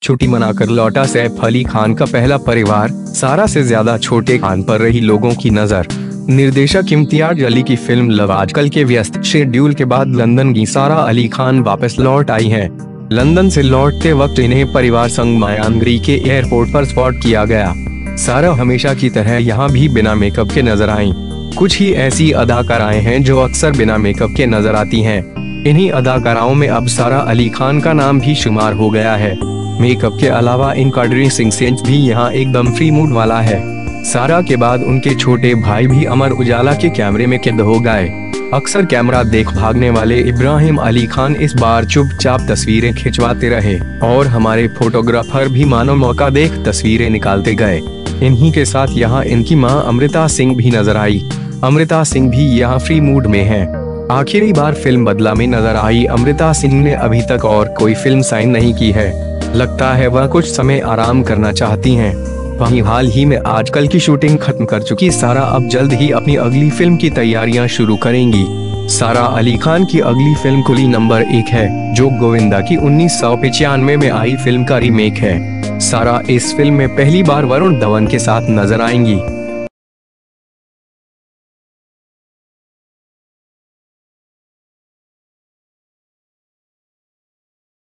छुट्टी मनाकर लौटा सैफ अली खान का पहला परिवार, सारा से ज्यादा छोटे खान पर रही लोगों की नजर। निर्देशक इम्तियाज अली की फिल्म लव आजकल के व्यस्त शेड्यूल के बाद लंदन की सारा अली खान वापस लौट आई हैं। लंदन से लौटते वक्त इन्हें परिवार संग मायांगरी के एयरपोर्ट पर स्पॉट किया गया। सारा हमेशा की तरह यहाँ भी बिना मेकअप के नजर आईं। कुछ ही ऐसी अदाकाराएं हैं जो अक्सर बिना मेकअप के नजर आती हैं। इन्हीं अदाकाराओं में अब सारा अली खान का नाम भी शुमार हो गया है। मेकअप के अलावा इनका ड्रेसिंग सेंस भी यहाँ एकदम फ्री मूड वाला है। सारा के बाद उनके छोटे भाई भी अमर उजाला के कैमरे में कैद हो गए। अक्सर कैमरा देख भागने वाले इब्राहिम अली खान इस बार चुपचाप तस्वीरें खिंचवाते रहे और हमारे फोटोग्राफर भी मानो मौका देख तस्वीरें निकालते गए। इन्हीं के साथ यहाँ इनकी मां अमृता सिंह भी नजर आई। अमृता सिंह भी यहाँ फ्री मूड में है। आखिरी बार फिल्म बदला में नजर आई अमृता सिंह ने अभी तक और कोई फिल्म साइन नहीं की है। लगता है वह कुछ समय आराम करना चाहती हैं। वहीं हाल ही में आजकल की शूटिंग खत्म कर चुकी सारा अब जल्द ही अपनी अगली फिल्म की तैयारियां शुरू करेंगी। सारा अली खान की अगली फिल्म कुली नंबर 1 है, जो गोविंदा की 1995 में आई फिल्म का रीमेक है। सारा इस फिल्म में पहली बार वरुण धवन के साथ नजर आएंगी।